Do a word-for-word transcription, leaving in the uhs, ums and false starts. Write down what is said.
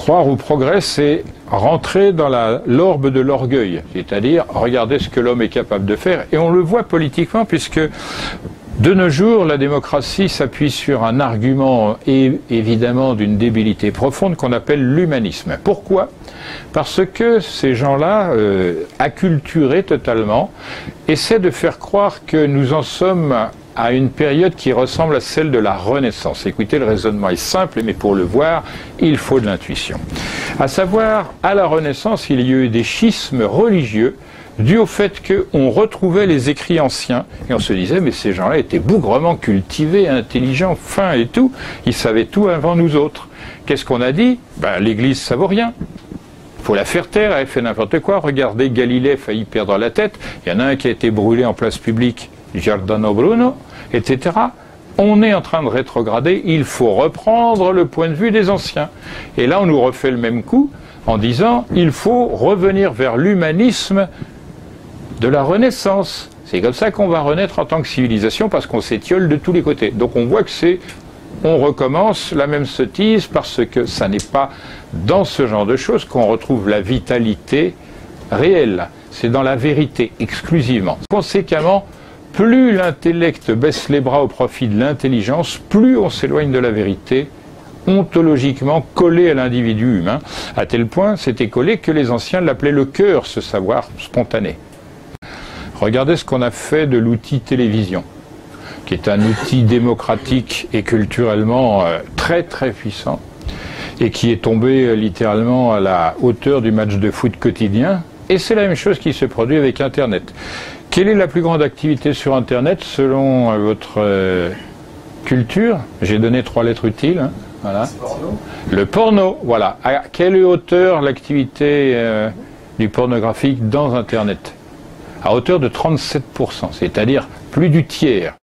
Croire au progrès, c'est rentrer dans la l'orbe de l'orgueil, c'est-à-dire regarder ce que l'homme est capable de faire. Et on le voit politiquement, puisque de nos jours, la démocratie s'appuie sur un argument et évidemment d'une débilité profonde qu'on appelle l'humanisme. Pourquoi ? Parce que ces gens-là, euh, acculturés totalement, essaient de faire croire que nous en sommes à une période qui ressemble à celle de la Renaissance. Écoutez, le raisonnement est simple, mais pour le voir, il faut de l'intuition. À savoir, à la Renaissance, il y a eu des schismes religieux dû au fait qu'on retrouvait les écrits anciens et on se disait mais ces gens-là étaient bougrement cultivés, intelligents, fins et tout, ils savaient tout avant nous autres. Qu'est-ce qu'on a dit? Ben, l'Église ça vaut rien. Il faut la faire taire, elle fait n'importe quoi. Regardez, Galilée a failli perdre la tête, il y en a un qui a été brûlé en place publique, Giordano Bruno, et cetera. On est en train de rétrograder, il faut reprendre le point de vue des anciens. Et là on nous refait le même coup en disant il faut revenir vers l'humanisme de la Renaissance. C'est comme ça qu'on va renaître en tant que civilisation, parce qu'on s'étiole de tous les côtés. Donc on voit que c'est, on recommence la même sottise, parce que ça n'est pas dans ce genre de choses qu'on retrouve la vitalité réelle. C'est dans la vérité exclusivement. Conséquemment, plus l'intellect baisse les bras au profit de l'intelligence, plus on s'éloigne de la vérité, ontologiquement collé à l'individu humain, à tel point c'était collé que les anciens l'appelaient le cœur, ce savoir spontané. Regardez ce qu'on a fait de l'outil télévision, qui est un outil démocratique et culturellement euh, très très puissant, et qui est tombé euh, littéralement à la hauteur du match de foot quotidien. Et c'est la même chose qui se produit avec Internet. Quelle est la plus grande activité sur Internet selon euh, votre euh, culture? J'ai donné trois lettres utiles. Hein, voilà. Porno. Le porno, voilà. À quelle hauteur l'activité euh, du pornographique dans Internet? À hauteur de trente-sept pour cent, c'est-à-dire plus du tiers.